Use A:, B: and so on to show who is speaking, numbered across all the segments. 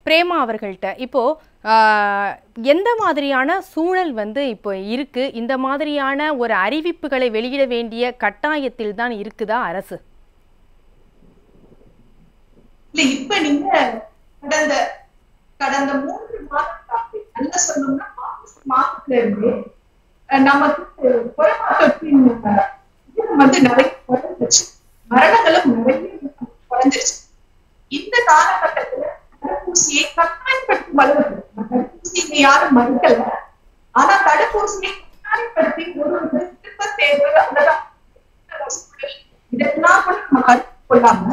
A: பிரேமா அவர்கள்ட்ட இப்போ எந்த மாதிரியான சூழல் வந்து இப்போ இருக்கு, இந்த மாதிரியான ஒரு அறிவிப்புகளை வெளியிட வேண்டிய கட்டாயத்தில் தான் இருக்குதா அரசு?
B: இல்ல, இப்ப நீங்க கடந்த 3 மாதம் நல்ல சொன்னோம்னா மாதத்துல இருந்து நமக்கு கொரோனா தொற்றின் வந்து நிறைய குறைஞ்சிருச்சு, மரணங்களும் நிறைய குறைஞ்சிருச்சு. இந்த காலகட்டத்துல தடுப்பூசியை கட்டாயப்படுத்தி வளர்ந்து தடுப்பூசி யாரும் மறுக்கல, ஆனா தடுப்பூசியை கட்டாயப்படுத்தி ஒரு திருப்ப தேர்வு இதெல்லாம் கூட நம்ம கருத்து கொள்ளாம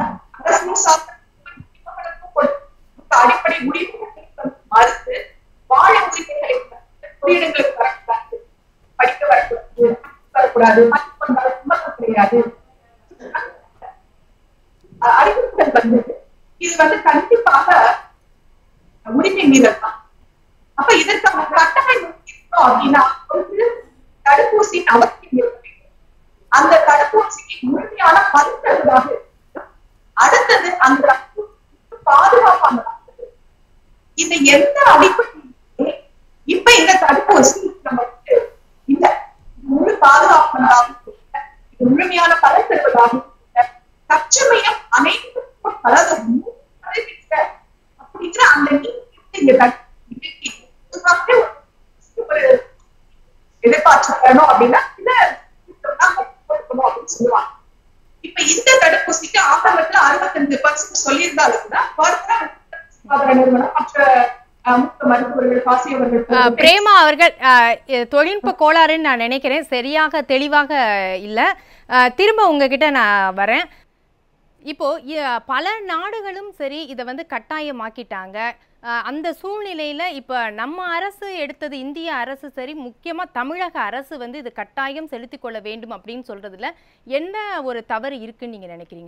B: அடிப்படை முடிவுகளை மறுத்து வாழ உரிமைகளை தொழில்களுக்கு வரக்கூடாது, படிக்க வரக்கூடாது, கிடையாது அறிவிப்புகள் வந்து இது வந்து கண்டிப்பாக உரிமை மீறல் தான். அப்ப இதற்கான கட்டமைப்பு அப்படின்னா தடுப்பூசியின் அவசியம் இருக்க வேண்டும். அந்த தடுப்பூசிக்கு முழுமையான பரிந்துரையாக அடுத்தது அந்த பாதுகாப்பான இந்த எந்த அடிப்படையிலே இப்ப இந்த தடுப்பூசி நமக்கு இந்த முழு பாதுகாப்பானதாக முழுமையான பலன் தருவதாக தற்சமயம் அனைத்து அப்படிங்கிற அந்த எதிர்பார்க்கணும் அப்படின்னா அப்படின்னு சொல்லுவாங்க. இப்ப இந்த தடுப்பூசிக்கு ஆரம்பத்துல 65% சொல்லியிருந்தாலும்
A: பிரேமா அவர்கள் தொழில்நுட்ப கோளாறுன்னு நான் நினைக்கிறேன், சரியாக தெளிவாக இல்ல. திரும்ப உங்ககிட்ட நான் வரேன். இப்போ பல நாடுகளும் சரி இதை வந்து கட்டாயமாக்கிட்டாங்க. அந்த சூழ்நிலையில இப்ப நம்ம அரசு எடுத்தது, இந்திய அரசு சரி, முக்கியமா தமிழக அரசு வந்து இது கட்டாயம் செலுத்திக் கொள்ள வேண்டும் அப்படின்னு சொல்றதுல என்ன ஒரு தவறு இருக்குன்னு நீங்க நினைக்கிறீங்க?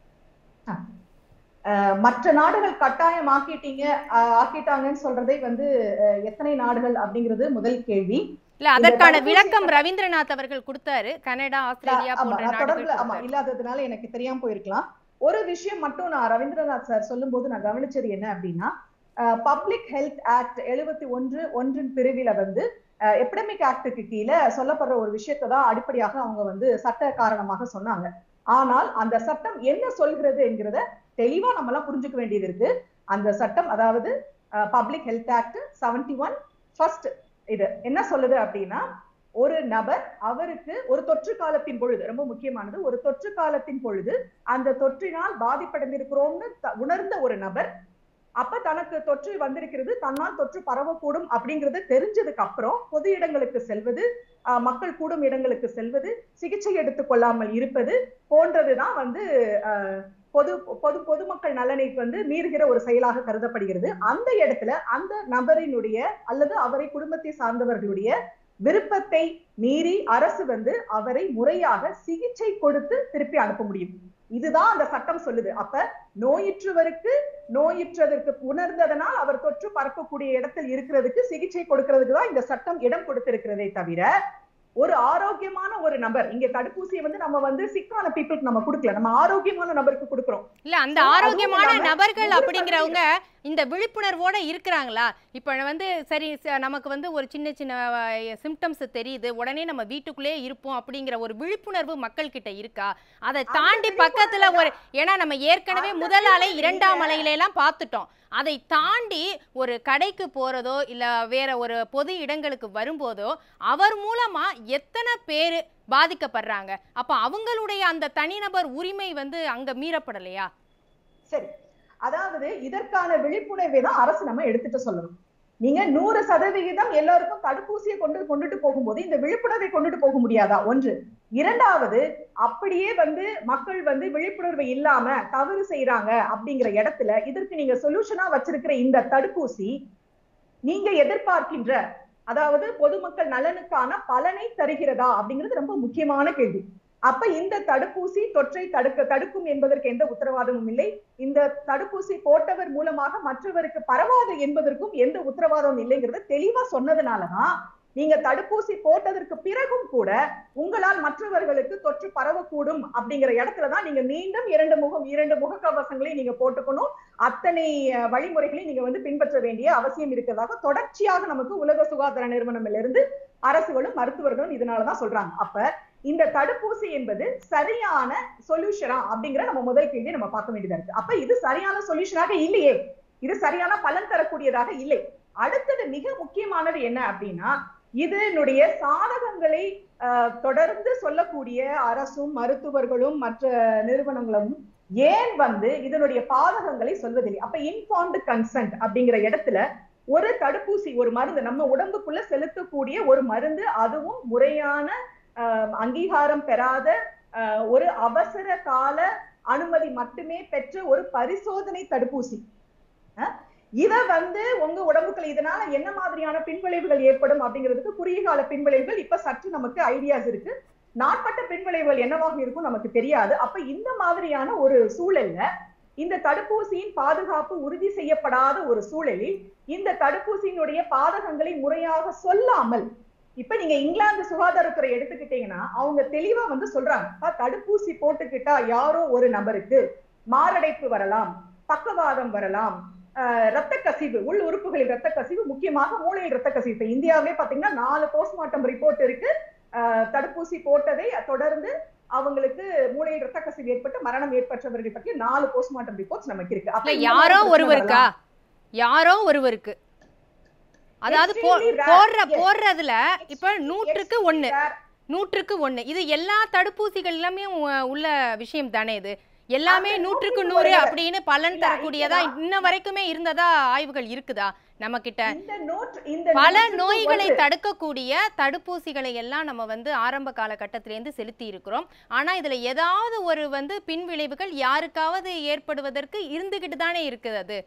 C: மற்ற நாடுகள் கட்டாயம் ஆக்கிட்டாங்கன்னு சொல்றதை வந்து எத்தனை நாடுகள் அப்படிங்கிறது முதல் கேள்வி.
A: இல்ல, அதற்கான விளக்கம் ரவீந்திரநாத் அவர்கள் கொடுத்தாரு. கனடா, ஆஸ்திரேலியா போன்ற நாடுகள்
C: இல்லாததுனால எனக்கு தெரியாம போயிருக்கலாம். ஒரு விஷயம் மட்டும் நான் ரவீந்திரநாத் சார் சொல்லும் போது நான் கவனிச்சது என்ன அப்படின்னா, பப்ளிக் ஹெல்த் ஆக்ட் 71(1) பிரிவில வந்து எபிடமிக் ஆக்டுக்கு கீழே சொல்லப்படுற ஒரு விஷயத்தை தான் அடிப்படையாக அவங்க வந்து சட்ட காரணமாக சொன்னாங்க. ஆனால் அந்த சட்டம் என்ன சொல்கிறது என்கிறத தெளிவா நம்ம எல்லாம் புரிஞ்சுக்க வேண்டியது இருக்கு. அந்த சட்டம், அதாவது பப்ளிக் ஹெல்த் ஆக்ட் 71 ஃபர்ஸ்ட் இது என்ன சொல்லுது அப்படின்னா, ஒரு நபர் அவருக்கு ஒரு தொற்று காலத்தின் பொழுது, ரொம்ப முக்கியமானது, ஒரு தொற்று காலத்தின் பொழுது அந்த தொற்றினால் பாதிப்படைந்திருக்கிறோம்னு உணர்ந்த ஒரு நபர், அப்ப தனக்கு தொற்று வந்திருக்கிறது, தன்னால் தொற்று பரவக்கூடும் அப்படிங்கிறது தெரிஞ்சதுக்கு அப்புறம் பொது இடங்களுக்கு செல்வது, மக்கள் கூடும் இடங்களுக்கு செல்வது, சிகிச்சை எடுத்துக் கொள்ளாமல் இருப்பது போன்றதுதான் வந்து பொதுமக்கள் நலனை வந்து மீறுகிற ஒரு செயலாக கருதப்படுகிறது. அந்த இடத்துல அந்த நபரினுடைய அல்லது அவரை குடும்பத்தை சார்ந்தவர்களுடைய விருப்பத்தை மீறி அரசு வந்து அவரை முறையாக சிகிச்சை கொடுத்து திருப்பி அனுப்ப முடியும். இதுதான் அந்த சட்டம் சொல்லுது. அப்ப நோயுற்றதற்கு உணர்ந்ததனால் அவர் தொற்று பரப்பக்கூடிய இடத்தில் இருக்கிறதுக்கு சிகிச்சை கொடுக்கிறதுக்கு தான் இந்த சட்டம் இடம் கொடுத்திருக்கிறதே தவிர, ஒரு ஆரோக்கியமான ஒரு நபர், இங்க தடுப்பூசியை வந்து நம்ம வந்து சிக்கான பீப்புளுக்கு நம்ம கொடுக்கல, நம்ம ஆரோக்கியமான நபருக்கு கொடுக்கிறோம்.
A: இல்ல, அந்த ஆரோக்கியமான நபர்கள் அப்படிங்கிறவங்க இந்த விழிப்புணர்வோட இருக்கிறாங்களா? இப்ப வந்து சரி, நமக்கு வந்து ஒரு சின்ன சின்ன சிம்டம்ஸ் தெரியுது, உடனே நம்ம வீட்டுக்குள்ளே இருப்போம் அப்படிங்கிற ஒரு விழிப்புணர்வு மக்கள் கிட்ட இருக்கா? அதை தாண்டி பக்கத்துல ஒரு, ஏன்னா நம்ம ஏற்கனவே முதல் அலை, இரண்டாம் அலையில எல்லாம் பார்த்துட்டோம். அதை தாண்டி ஒரு கடைக்கு போறதோ இல்ல வேற ஒரு பொது இடங்களுக்கு வரும்போதோ அவர் மூலமா எத்தனை பேர் பாதிக்கப்படுறாங்க? அப்ப அவங்களுடைய அந்த தனிநபர் உரிமை வந்து அங்க மீறப்படலையா?
C: சரி, அதாவது இதற்கான விழிப்புணர்வை தான் அரசு நம்ம எடுத்துட்டு சொல்லணும். நீங்க 100% எல்லாருக்கும் தடுப்பூசியை கொண்டுட்டு போகும்போது இந்த விழிப்புணர்வை கொண்டுட்டு போக முடியாதா? ஒன்று. இரண்டாவது, அப்படியே வந்து மக்கள் வந்து விழிப்புணர்வு இல்லாம தவறு செய்யறாங்க அப்படிங்கிற இடத்துல இதற்கு நீங்க சொல்யூஷனா வச்சிருக்கிற இந்த தடுப்பூசி நீங்க எதிர்பார்க்கின்ற, அதாவது பொதுமக்கள் நலனுக்கான பலனை தருகிறதா அப்படிங்கிறது ரொம்ப முக்கியமான கேள்வி. அப்ப இந்த தடுப்பூசி தொற்றை தடுக்கும் என்பதற்கு எந்த உத்தரவாதமும் இல்லை. இந்த தடுப்பூசி போட்டவர் மூலமாக மற்றவருக்கு பரவாது என்பதற்கும் எந்த உத்தரவாதமும் இல்லைங்கிறத தெளிவா சொன்னதுனாலதான் நீங்க தடுப்பூசி போட்டதற்கு பிறகும் கூட உங்களால் மற்றவர்களுக்கு தொற்று பரவக்கூடும் அப்படிங்கிற இடத்துலதான் நீங்க மீண்டும் இரண்டு முகக்கவசங்களை நீங்க போட்டுக்கணும். அத்தனை வழிமுறைகளையும் நீங்க வந்து பின்பற்ற வேண்டிய அவசியம் இருக்கிறதாக தொடர்ச்சியாக நமக்கு உலக சுகாதார நிறுவனமிலிருந்து அரசுகளும் மருத்துவர்களும் இதனாலதான் சொல்றாங்க. அப்ப இந்த தடுப்பூசி என்பது சரியான சொல்யூஷனா அப்படிங்கிற நம்ம முதல் கேள்வி நம்ம பார்க்க வேண்டியதா இருக்கு. அப்ப இது சரியான சொல்யூஷனாக இல்லையே, இது சரியான பலன் தரக்கூடியதாக இல்லை. அடுத்தது மிக முக்கியமானது என்ன அப்படின்னா, இதனுடைய சாதகங்களை தொடர்ந்து சொல்லக்கூடிய அரசும் மருத்துவர்களும் மற்ற நிறுவனங்களும் ஏன் வந்து இதனுடைய பாதகங்களை சொல்வதில்லை? அப்ப இன்ஃபார்ம்டு கன்சென்ட் அப்படிங்கிற இடத்துல ஒரு தடுப்பூசி, ஒரு மருந்து நம்ம உடம்புக்குள்ள செலுத்தக்கூடிய ஒரு மருந்து, அதுவும் முறையான அங்கீகாரம் பெறாத ஒரு அவசர கால அனுமதி மட்டுமே பெற்ற ஒரு பரிசோதனை தடுப்பூசி, இத வந்து உங்க உடம்புக்குள்ள இதனால என்ன மாதிரியான பின்விளைவுகள் ஏற்படும் அப்படிங்கிறதுக்கு குறுகிய கால பின்விளைவுகள் இப்ப சற்று நமக்கு ஐடியாஸ் இருக்கு. நாட்பட்ட பின்விளைவுகள் என்னவாக இருக்கும் நமக்கு தெரியாது. அப்ப இந்த மாதிரியான ஒரு சூழல்ல இந்த தடுப்பூசியின் பாதுகாப்பு உறுதி செய்யப்படாத ஒரு சூழலில் இந்த தடுப்பூசியினுடைய பாதகங்களை முறையாக சொல்லாமல், இப்ப நீங்க இங்கிலாந்து சுகாதாரத்துறை எடுத்துக்கிட்டீங்கன்னா அவங்க தெளிவா வந்து சொல்றாங்க, தடுப்பூசி போட்டுக்கிட்டா யாரோ ஒரு நபருக்கு மாரடைப்பு வரலாம், பக்கவாதம் வரலாம், ரத்த கசிவு, உள் உறுப்புகளில் ரத்த கசிவு, முக்கியமாக மூளையில் ரத்த கசிவு. இந்தியாவிலே பாத்தீங்கன்னா 4 போஸ்ட்மார்ட்டம் ரிப்போர்ட் இருக்கு. தடுப்பூசி போட்டதை தொடர்ந்து அவங்களுக்கு மூளையில் ரத்த கசிவு ஏற்பட்டு மரணம் ஏற்பட்டவர்கள் பற்றி 4 போஸ்ட்மார்ட்டம் ரிப்போர்ட்ஸ் நமக்கு இருக்கு.
A: அப்ப யாரோ ஒருவருக்கு அதாவது போடுறதுல இப்ப 100க்கு 1 இது எல்லா தடுப்பூசிகள் எல்லாமே உள்ள விஷயம் தானே? இது எல்லாமே 100க்கு 100 அப்படின்னு பலன் தரக்கூடியதா இன்ன வரைக்குமே இருந்ததா ஆய்வுகள் இருக்குதா நம்ம கிட்ட? பல நோய்களை தடுக்கக்கூடிய தடுப்பூசிகளை எல்லாம் நம்ம வந்து ஆரம்ப காலகட்டத்திலேருந்து செலுத்தி இருக்கிறோம். ஆனா இதுல ஏதாவது ஒரு வந்து பின்விளைவுகள் யாருக்காவது ஏற்படுவதற்கு இருந்துகிட்டு தானே இருக்குது. அது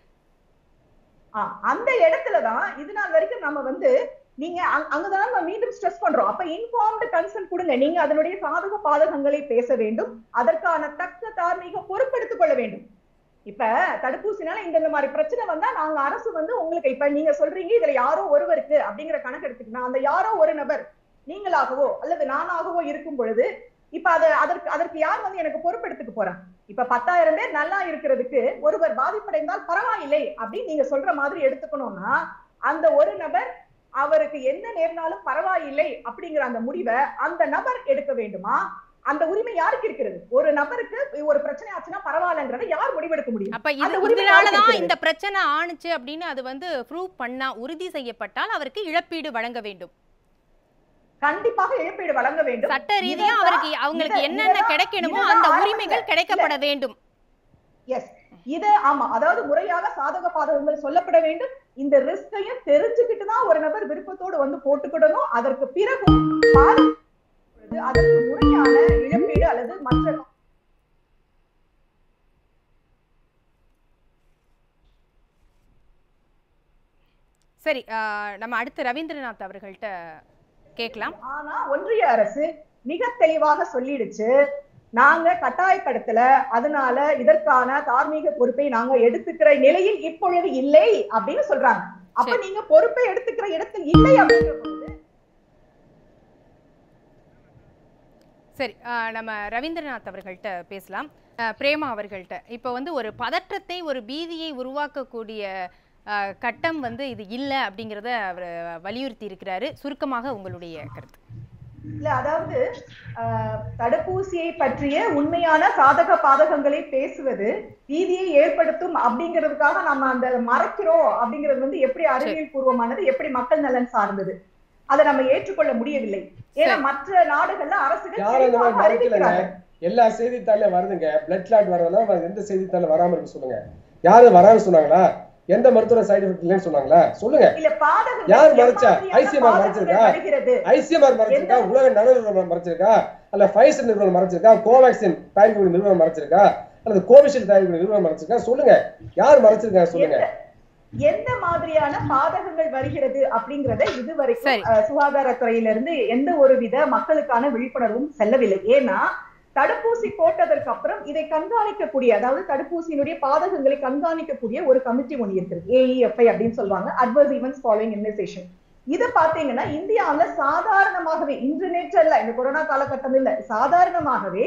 C: அந்த இடத்துலதான் இது நாள் வரைக்கும் நம்ம வந்து நீங்க அங்கதான் நம்ம மீண்டும் ஸ்ட்ரெஸ் பண்றோம். அப்ப இன்ஃபார்ம்டு கன்சென்ட் கொடுங்க. நீங்க அதனுடைய சாதக பாதகங்களை பேச வேண்டும், அதற்கான தக்க தார்மீக பொறுப்பெடுத்துக் கொள்ள வேண்டும். இப்ப தடுப்பூசினால இந்த மாதிரி பிரச்சனை வந்தா நாங்க அரசு வந்து உங்களுக்கு, இப்ப நீங்க சொல்றீங்க இதுல யாரோ ஒருவருக்கு அப்படிங்கிற கணக்கு எடுத்துக்கிட்டா, அந்த யாரோ ஒரு நபர் நீங்களாகவோ அல்லது நானாகவோ இருக்கும் பொழுது இப்ப அதற்கு யார் வந்து எனக்கு பொறுப்பெடுத்துக்க போறாங்க? இப்ப 10,000 பேர் நல்லா இருக்கிறதுக்கு ஒருவர் பாதிப்படைந்தால் பரவாயில்லை அப்படின்னு நீங்க சொல்ற மாதிரி எடுத்துக்கணும்னா, அந்த ஒரு நபர் அவருக்கு என்ன நேர்னாலும் பரவாயில்லை அப்படிங்கிற அந்த முடிவை அந்த நபர் எடுக்க வேண்டுமா? அந்த உரிமை யாருக்கு இருக்கிறது? ஒரு நபருக்கு ஒரு பிரச்சனை ஆச்சுன்னா பரவாயில்லைங்கிறத யார் முடிவெடுக்க முடியும்?
A: அப்ப இதனாலதான் இந்த பிரச்சனை ஆணுச்சு அப்படின்னு அது வந்து ப்ரூவ் பண்ணா, உறுதி செய்யப்பட்டால் அவருக்கு இழப்பீடு வழங்க வேண்டும்.
C: கண்டிப்பாக இழப்பீடு வழங்க வேண்டும்.
A: சட்ட ரீதியா அவங்களுக்கு என்னென்ன கிடைக்கணுமோ அந்த உரிமைகள் கிடைக்கப்பட வேண்டும்.
C: எஸ், இது ஆமா, அதாவது முறையாக சாதக பாதகங்கள் சொல்லப்பட வேண்டும். இந்த ரிஸ்கையும் தெரிஞ்சுக்கிட்டு தான் ஒரு நபர் விருப்பத்தோடு வந்து போட்டுக்கிடணும். அதற்கு பிறகும் அதற்கு முறையான இழப்பீடு அல்லது மற்ற
A: சரி, நம்ம அடுத்து ரவீந்திரநாத் அவர்கள்ட்ட கேட்கலாம்.
C: ஆனா ஒன்றிய அரசு மிக தெளிவாக சொல்லிடுச்சு, நாங்க கட்டாயப்படுத்தல, அதனால இதற்கான தார்மீக பொறுப்பை நாங்க எடுத்துக்கிற நிலையில் இப்பொழுது இல்லை அப்படின்னு சொல்றாங்க. அப்ப நீங்க பொறுப்பை எடுத்துக்கிற இடத்தில் இல்லை அப்படிங்கிற பொழுது
A: சரி, நம்ம ரவீந்திரநாத் அவர்கள்ட்ட பேசலாம். பிரேமா அவர்கள்ட்ட இப்ப வந்து ஒரு பதற்றத்தை, ஒரு பீதியை உருவாக்கக்கூடிய கட்டம் வந்து இது இல்ல அப்படிங்கறத அவர் வலியுறுத்தி இருக்கிறாரு. சுருக்கமாக உங்களுடைய கருத்து.
C: இல்ல, அதாவது தடுப்பூசியை பற்றிய உண்மையான சாதக பாதகங்களை பேசுவது பீதியை ஏற்படுத்தும் அப்படிங்கிறதுக்காக நம்ம அந்த மறைக்கிறோம் அப்படிங்கிறது வந்து எப்படி அறிவியல் பூர்வமானது, எப்படி மக்கள் நலன் சார்ந்தது, அதை நம்ம ஏற்றுக்கொள்ள முடியவில்லை. ஏன்னா மற்ற நாடுகள்ல அரசுகள் அறிவிக்கிறாங்க.
D: எல்லா செய்தித்தாள்ல வருதுங்க, பிளட் கிளாட் வரதெல்லாம் எந்த செய்தித்தாள்ல வராம இருக்கு சொல்லுங்க? யாரும் வராம சொன்னாங்களா? எந்த மருத்துவ சைடு எஃபெக்ட் இல்லைன்னு சொன்னாங்களா? சொல்லுங்க. யார் மறைச்சா? ஐசிஎம்ஆர் மறைச்சிருக்கா? ஐசிஎம்ஆர் மறைச்சிருக்கா? உலக நலன் மறைச்சிருக்கா? அல்ல ஃபைசர் நிறுவனம் மறைச்சிருக்கா? கோவேக்சின் தயாரிப்பு நிறுவனம் மறைச்சிருக்கா? அல்லது கோவிஷீல்டு தயாரிப்பு நிறுவனம் மறைச்சிருக்கா? சொல்லுங்க, யார் மறைச்சிருக்கா? சொல்லுங்க.
C: எந்த மாதிரியான பாதகங்கள் வருகிறது அப்படிங்கறத இதுவரைக்கும் சுகாதாரத்துறையிலிருந்து எந்த ஒரு வித மக்களுக்கான விழிப்புணர்வும் செல்லவில்லை. ஏன்னா தடுப்பூசி போட்டதற்கு அப்புறம் இதை கண்காணிக்கக்கூடிய, அதாவது தடுப்பூசியினுடைய பாதகங்களை கண்காணிக்கக்கூடிய ஒரு கமிட்டி ஒன்று இருக்கிறது, AEFI அப்படின்னு சொல்லுவாங்க, அட்வர்ஸ் ஈவென்ட்ஸ் ஃபாலோயிங் இம்யூனைசேஷன். இதை பாத்தீங்கன்னா இந்தியாவில சாதாரணமாகவே, இன்று நேற்று அல்ல, இந்த கொரோனா காலகட்டம் இல்ல, சாதாரணமாகவே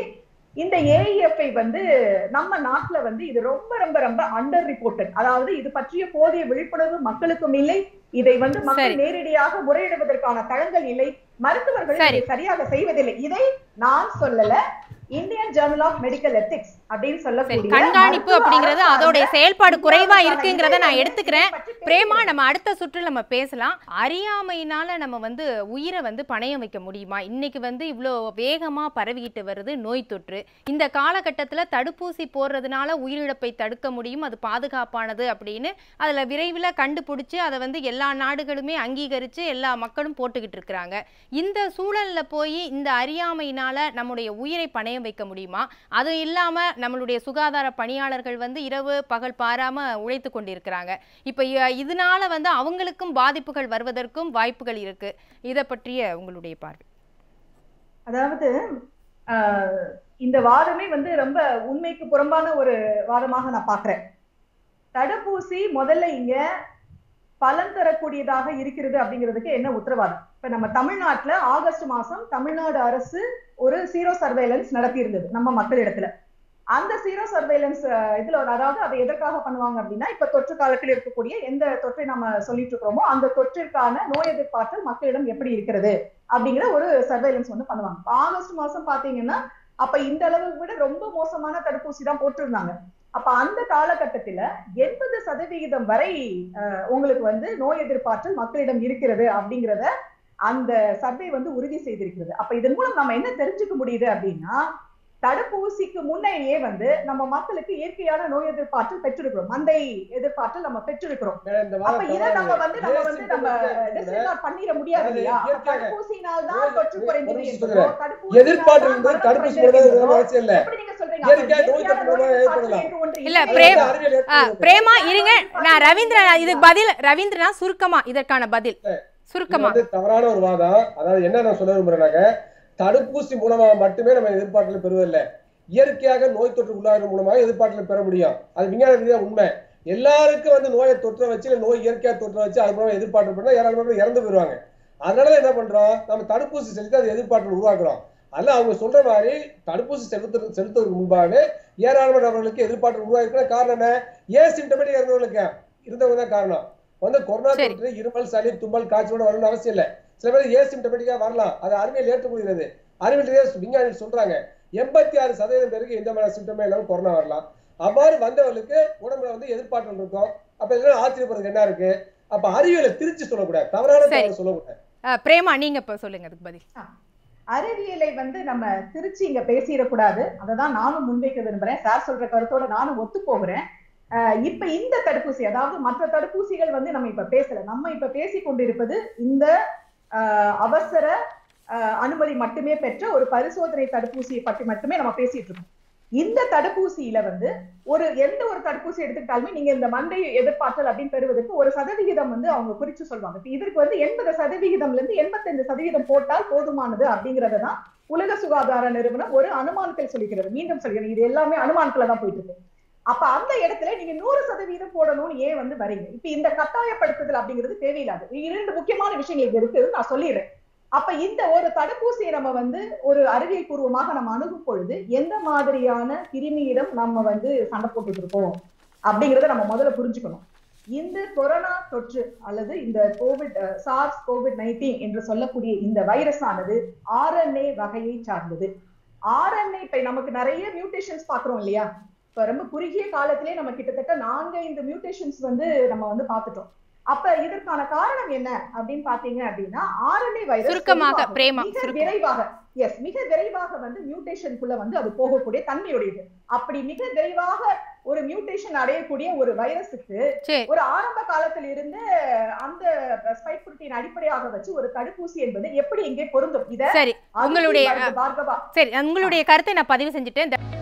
C: இந்த ஏஇஎஃப்ஐ வந்து நம்ம நாட்டுல வந்து இது ரொம்ப ரொம்ப ரொம்ப அண்டர் ரிப்போர்ட்டட். அதாவது இது பற்றிய போதிய விழிப்புணர்வு மக்களுக்கும் இல்லை. இதை வந்து மக்கள் நேரடியாக முறையிடுவதற்கான தளங்கள் இல்லை. மருத்துவர்கள் இதை சரியாக செய்வதில்லை. இதை நான் சொல்லல, Indian journal of medical ethics அப்படின்னு சொல்லக்கூடிய
A: கண்காணிப்பு அப்படிங்கறது அதோட செயல்பாடு குறைவா இருக்குங்கறத நான் எடுத்துக்கிறேன். பிரேமா, நம்ம அடுத்த சுற்றில் நம்ம பேசலாம். அறியாமையினால நம்ம வந்து உயிரை வந்து பணயம் வைக்க முடியுமா? இன்னைக்கு வந்து இவ்வளோ வேகமா பரவிக்கிட்டு வருது நோய் தொற்று. இந்த காலகட்டத்தில் தடுப்பூசி போடுறதுனால உயிரிழப்பை தடுக்க முடியும், அது பாதுகாப்பானது அப்படின்னு அதில் விரைவில் கண்டுபிடிச்சு அதை வந்து எல்லா நாடுகளுமே அங்கீகரித்து எல்லா மக்களும் போட்டுக்கிட்டு இருக்கிறாங்க. இந்த சூழலில் போய் இந்த அறியாமையினால நம்முடைய உயிரை பணயம் வைக்க முடியுமா? அது இல்லாம நம்மளுடைய சுகாதார பணியாளர்கள் வந்து இரவு பகல் பாராம உழைத்து கொண்டிருக்கிறாங்க. இப்ப இதனால வந்து அவங்களுக்கும் பாதிப்புகள் வருவதற்கும் வாய்ப்புகள் இருக்கு. இத பற்றிய உங்களுடைய பார்வை?
C: அதாவது இந்த வாதமே வந்து ரொம்ப உண்மைக்கு புறம்பான ஒரு வாதமாக நான் பாக்குறேன். தடுப்பூசி முதல்ல இங்க பலன் தரக்கூடியதாக இருக்கிறது அப்படிங்கிறதுக்கு என்ன உத்தரவாதம்? இப்ப நம்ம தமிழ்நாட்டுல ஆகஸ்ட் மாசம் தமிழ்நாடு அரசு ஒரு சீரோ சர்வேலன்ஸ் நடத்தி இருந்தது நம்ம மக்களிடத்துல. அந்த சீரோ சர்வேலன்ஸ் இதுல அதாவது அதை எதற்காக பண்ணுவாங்க அப்படின்னா, இப்ப தொற்று காலத்தில் இருக்கக்கூடிய எந்த தொற்றை நம்ம சொல்லிட்டு இருக்கிறோமோ அந்த தொற்றிற்கான நோய் எதிர்ப்பாற்றல் மக்களிடம் எப்படி இருக்கிறது அப்படிங்கிற ஒரு சர்வேலன்ஸ் வந்து பண்ணுவாங்க. ஆகஸ்ட் மாசம் பாத்தீங்கன்னா அப்ப இந்த அளவு விட ரொம்ப மோசமான தடுப்பூசி தான் போட்டிருந்தாங்க. அப்ப அந்த காலகட்டத்துல 80% வரை உங்களுக்கு வந்து நோய் எதிர்ப்பாற்றல் மக்களிடம் இருக்கிறது அப்படிங்கிறத அந்த சர்வே வந்து உறுதி செய்திருக்கிறது. அப்ப இதன் மூலம் நம்ம என்ன தெரிஞ்சுக்க முடியுது அப்படின்னா, தடுப்பூசிக்கு முன்னையே வந்து நம்ம மக்களுக்கு இயற்கையான நோய் எதிர்ப்பாற்றல் பெற்றிருக்கிறோம், மந்தை எதிர்ப்பாற்றல் நம்ம பெற்றிருக்கிறோம். அப்ப இதை நம்ம பண்ணிட முடியாது இல்லையா? தடுப்பூசியினால் தான் தொற்று குறைந்தது என்பதோ
A: இல்ல பிரேமா இருங்க, நான் ரவீந்திரன் இது பதில் ரவீந்திரனா சுருக்கமா இதற்கான பதில் சுருக்கமா.
D: தவறான ஒரு வாதம். அதாவது என்ன நான் சொல்ல விரும்புறேன்னாக்க, தடுப்பூசி மூலமாக மட்டுமே நம்ம எதிர்பார்த்தல பெறுவதில்லை, இயற்கையாக நோய் தொற்று உள்ளாகிற மூலமாக எதிர்பார்த்தல பெற முடியும். அது விஞ்ஞான ரீதியா உண்மை. எல்லாருக்கும் வந்து நோயை தொற்ற வச்சு நோய் இயற்கையா தொற்ற வச்சு அது மூலமா எதிர்பார்த்து பண்ணா ஏராளமான இறந்து போயிடுவாங்க. அதனால என்ன பண்றோம், நம்ம தடுப்பூசி செலுத்தி அது எதிர்பார்த்து உருவாக்குறோம். அதெல்லாம் அவங்க சொல்ற மாதிரி தடுப்பூசி செலுத்துவதற்கு முன்பாக ஏராளமான நபர்களுக்கு எதிர்பார்த்து உருவாக்குற காரணம் என்ன? ஏன் சிம்டமேட்டிக் இருந்தவங்களுக்கு இருந்தவங்க தான் காரணம். வந்து கொரோனா தொற்று இருமல் சளி தும்மல் காய்ச்சலோட வரணும்னு அவசியம் இல்லை. சில பேர் ஏசிம்டமேட்டிக்கா வரலாம், அது அறிவியல் ஏற்றுக்கொள்கிறது. அறிவியல் விஞ்ஞானிகள் சொல்றாங்க 86% பேருக்கு எந்த மாதிரி சிம்டமே இல்லாம கொரோனா வரலாம். அவ்வாறு வந்தவர்களுக்கு உடம்புல வந்து எதிர்பார்த்தல் இருக்கும். அப்ப இதெல்லாம் ஆச்சரியப்படுறதுக்கு என்ன இருக்கு? அப்ப அறிவியலை திருச்சி சொல்லக்கூடாது, தவறான சொல்லக்கூடாது.
A: பிரேமா நீங்க இப்ப சொல்லுங்க அதுக்கு பதில்.
C: அறிவியலை வந்து நம்ம திருச்சி இங்க பேசிடக்கூடாது, அததான் நானும் முன்வைக்க விரும்புறேன். சார் சொல்ற கருத்தோட நானும் ஒத்து போகிறேன். இப்ப இந்த தடுப்பூசி, அதாவது மற்ற தடுப்பூசிகள் வந்து நம்ம இப்ப பேசல, நம்ம இப்ப பேசிக் கொண்டிருப்பது இந்த அவசர அனுமதி மட்டுமே பெற்ற ஒரு பரிசோதனை தடுப்பூசியை பற்றி மட்டுமே நம்ம பேசிட்டு இருக்கோம். இந்த தடுப்பூசியில வந்து எந்த ஒரு தடுப்பூசி எடுத்துக்கிட்டாலுமே நீங்க இந்த மந்தை எதிர்ப்பாற்றல் அப்படின்னு பெறுவதற்கு ஒரு சதவிகிதம் வந்து அவங்க குறிச்சு சொல்லுவாங்க. இதற்கு வந்து 80% 85% போட்டால் போதுமானது அப்படிங்கறதான் உலக சுகாதார நிறுவனம் ஒரு அனுமானத்தில் சொல்லிக்கிறது. மீண்டும் சொல்கிறேன், இது எல்லாமே அனுமானத்துல தான் போயிட்டு இருக்கு. அப்ப அந்த இடத்துல நீங்க 100% போடணும்னு ஏன் வந்து வரீங்க? இப்ப இந்த கட்டாயப்படுத்துதல் அப்படிங்கிறது தேவையில்லாது. 2 முக்கியமான விஷயங்கள் இருக்கு, நான் சொல்லிடுறேன். அப்ப இந்த ஒரு தடுப்பூசியை நம்ம வந்து ஒரு அறிவியல் பூர்வமாக நம்ம அணுகும் பொழுது எந்த மாதிரியான கிருமியிடம் நம்ம வந்து சண்டை போட்டுட்டு இருக்கோம் அப்படிங்கறத நம்ம முதல்ல புரிஞ்சுக்கணும். இந்த கொரோனா தொற்று அல்லது இந்த SARS-CoV-19 என்று சொல்லக்கூடிய இந்த வைரஸ் ஆனது RNA வகையை சார்ந்தது. RNA இப்ப நமக்கு நிறைய மியூட்டேஷன்ஸ் பாக்குறோம் இல்லையா? இப்ப ரொம்ப குறுகிய காலத்திலே நம்ம கிட்டத்தட்ட 4-5 மியூட்டேஷன்ஸ் வந்து நம்ம வந்து பார்த்துட்டோம். அப்ப இதற்கான காரணம் என்ன அப்படின்னு பாத்தீங்க அப்படின்னா, RNA வைரஸ் மிக விரைவாக வந்து மியூட்டேஷனுக்குள்ள வந்து அது போகக்கூடிய தன்மையுடையது. அப்படி மிக விரைவாக ஒரு மியூட்டேஷன் அடையக்கூடிய ஒரு வைரஸுக்கு ஒரு ஆரம்ப காலத்தில் இருந்து அந்த ஸ்பைக் புரோட்டீன் அடிப்படையாக வச்சு ஒரு தடுப்பூசி என்பது எப்படி இங்கே பொருந்தும்?
A: உங்களுடைய கருத்தை நான் பதிவு செஞ்சுட்டேன்.